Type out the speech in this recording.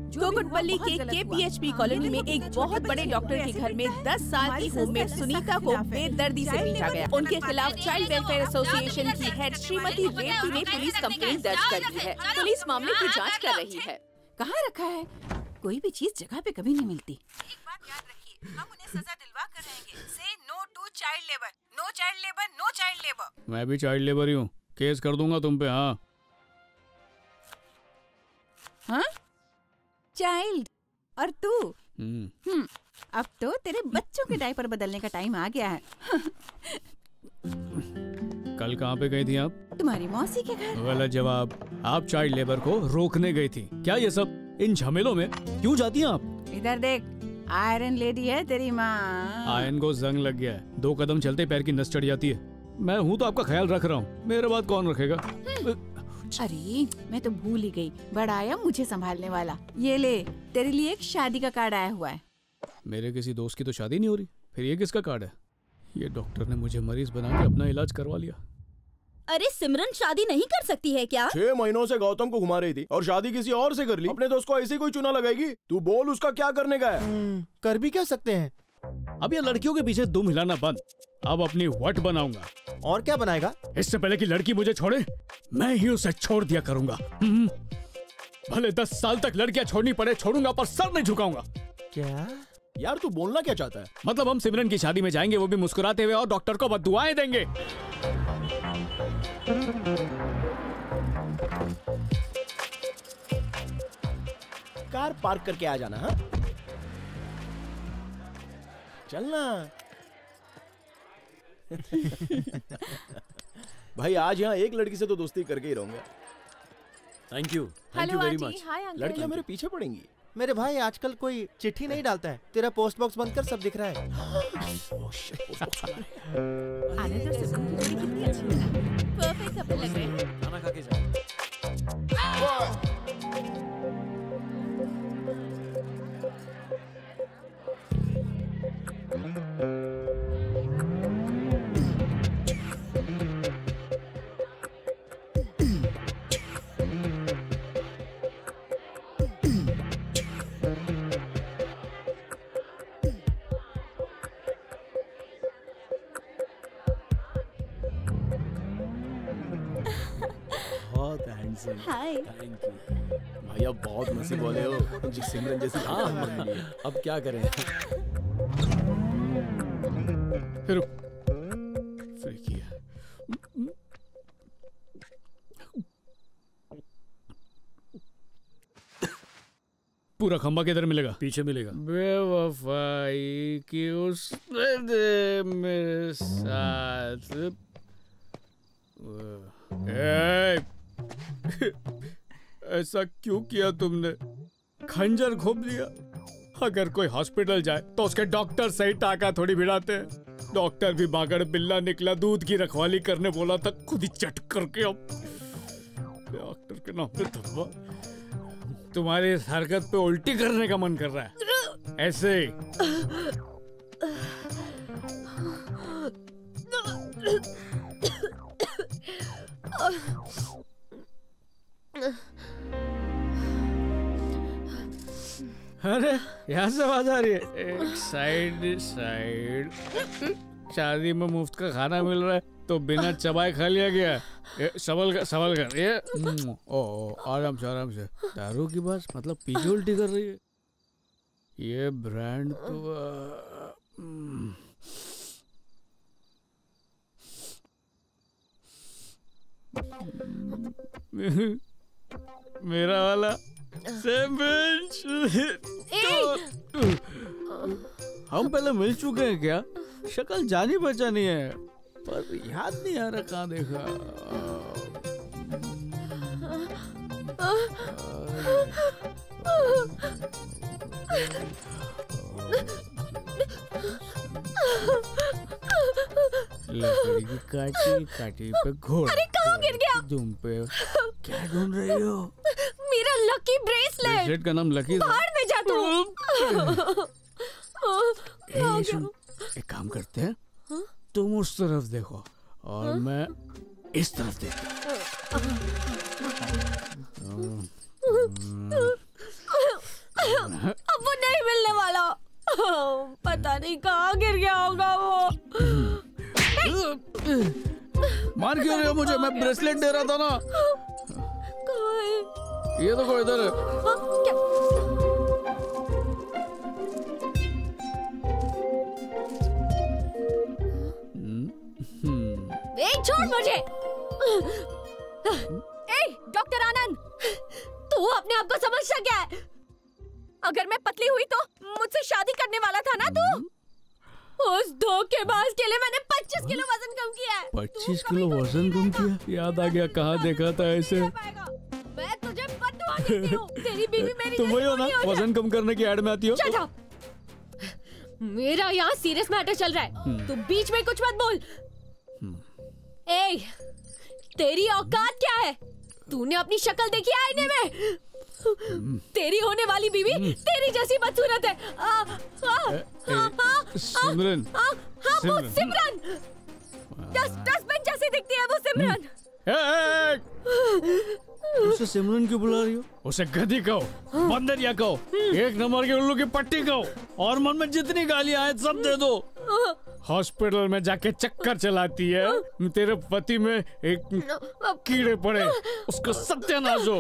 कोकुटपल्ली के KPHP colony में एक बहुत बड़े डॉक्टर के घर में 10 साल की होममेड सुनीता को बेदर्दी से पीटा गया। उनके खिलाफ चाइल्ड वेलफेयर एसोसिएशन की हेड श्रीमती रेवती ने पुलिस कंप्लेंट दर्ज कर दी है। पुलिस मामले की जांच कर रही है। कहाँ रखा है? कोई भी चीज जगह पे कभी नहीं मिलती। एक बात याद रखिए, हम उन्हें सजा दिलवा कर रहेंगे। Say no to child labour, no child labour, no child labour. मैं भी चाइल्ड लेबर ही हूँ, केस कर दूंगा तुम पे। हाँ हाँ, चाइल्ड और तू? अब तो तेरे बच्चों के डायपर बदलने का टाइम आ गया है। कल कहाँ पे गई थी आप? तुम्हारी मौसी के घर। गलत जवाब। आप चाइल्ड लेबर को रोकने गई थी। क्या ये सब इन झमेलों में क्यों जाती हैं आप? इधर देख, आयरन लेडी है तेरी माँ। आयरन को जंग लग गया है, 2 कदम चलते पैर की नस चढ़ जाती है। मैं हूँ तो आपका ख्याल रख रहा हूँ, मेरे बाद कौन रखेगा? अरे मैं तो भूल ही गई, बड़ा आया मुझे संभालने वाला। ये ले, तेरे लिए एक शादी का कार्ड आया हुआ है। मेरे किसी दोस्त की तो शादी नहीं हो रही, फिर ये किसका कार्ड है? ये डॉक्टर ने मुझे मरीज बना के अपना इलाज करवा लिया। अरे सिमरन शादी नहीं कर सकती है क्या? 6 महीनों से गौतम को घुमा रही थी और शादी किसी और से कर ली। अपने दोस्त को ऐसे कोई चुना लगाएगी? तू बोल उसका क्या करने का है? कर भी क्या सकते हैं? अब ये लड़कियों के पीछे दुम हिलाना बंद, अब अपनी वट बनाऊंगा। और क्या बनाएगा? इससे पहले कि लड़की मुझे छोड़े, मैं ही उसे छोड़ दिया करूंगा। भले 10 साल तक लड़कियां छोड़नी पड़े, छोड़ूंगा, पर सर नहीं झुकाऊंगा। क्या यार तू बोलना क्या चाहता है? मतलब हम सिमरन की शादी में जाएंगे, वो भी मुस्कुराते हुए, और डॉक्टर को बद्दुआएं देंगे। कार पार्क करके आ जाना। हाँ चलना। भाई आज यहाँ एक लड़की से तो दोस्ती करके ही रहूंगा। Thank you very much. लड़कियां मेरे पीछे पड़ेंगी। मेरे भाई आजकल कोई चिट्ठी नहीं डालता है, तेरा पोस्ट बॉक्स बंद कर, सब दिख रहा है। परफेक्ट कपल लग रहे हैं। खाना खा के जा। हाय। थैंक यू भैया, बहुत नसीब वाले हो जी, सिमरन जैसी। अब क्या करें? फिर किया। पूरा खंबा किधर मिलेगा? पीछे मिलेगा। बेवफाई की उसने दे मेरे साथ। ऐसा क्यों किया तुमने? खंजर घोंप दिया। अगर कोई हॉस्पिटल जाए तो उसके डॉक्टर सही टाका थोड़ी भिड़ाते हैं। डॉक्टर भी बागड़ बिल्ला निकला, दूध की रखवाली करने बोला था, खुद ही चट करके। अब डॉक्टर के नाम पे धब्बा। तुम्हारी इस हरकत पे उल्टी करने का मन कर रहा है ऐसे ही। अरे यहाँ से आवाज आ रही है। एक साइड शादी में मुफ्त का खाना मिल रहा है तो बिना चबाए खा लिया गया। सवाल कर ये। ओ आराम से। दारू की बात मतलब पीछे उल्टी कर रही है। ये ब्रांड तो मेरा वाला सेम बेंच। हम पहले मिल चुके हैं क्या? शक्ल जानी पहचानी है पर याद नहीं आ रहा कहाँ देखा। लकड़ी की काटी पे घोड़ा। अरे कहाँ गिर गया? तुम पे क्या ढूंढ रही हो? मेरा लकी ब्रेसलेट। का नाम लकी। बाहर में जा तू। सुन, एक काम करते हैं, तुम उस तरफ देखो और मैं इस तरफ देखता। तुझे मैं ब्रेसलेट दे रहा था ना। ये देखो इधर है। छोड़ मुझे। डॉक्टर आनंद, तू अपने आप को समझता क्या है? अगर मैं पतली हुई तो मुझसे शादी करने वाला था ना तू? उस धोखेबाज के लिए मैंने 25 किलो वजन कम किया है। 25 किलो वजन कम किया? याद आ गया, कहाँ देखा था ऐसे। मैं तुझे बददुआ देती हूँ। तेरी बीवी मेरी तुम वही हो ना वजन कम करने की ऐड में आती हो? Shut up! मेरा यहाँ सीरियस मैटर चल रहा है, तू बीच में कुछ मत बोल। ए, तेरी औकात क्या है? तूने अपनी शक्ल देखी आईने में? तेरी होने वाली बीवी तेरी जैसी बदसूरत है। सिमरन, वो सिमरन, डस्टबिन जैसी दिखती है वो सिमरन। उसे सिमरन क्यों बुला रही हो? उसे गधी कहो, बंदरिया कहो, एक नंबर के उल्लू की पट्टी कहो, और मन में जितनी गालियां आए सब दे दो। हॉस्पिटल में जाके चक्कर चलाती है, तेरे पति में एक कीड़े पड़े, उसको सत्यानाश हो।